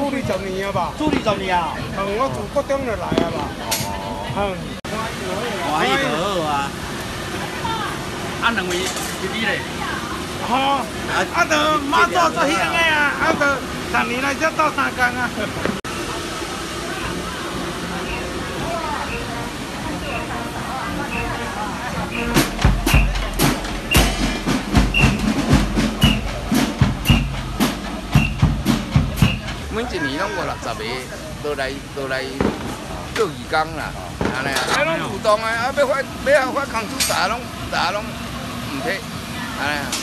住20年啊吧？ 住20年啊？ 我自国中就来啊吧。 欢喜就好啊。啊，两位是你嘞？ 吼，就妈祖做香的啊，就10年来才到3工啊。 每一年拢有60个，都来做义工啦，安尼啊，拢主动的，要发工资，大家拢唔摕，安尼啊。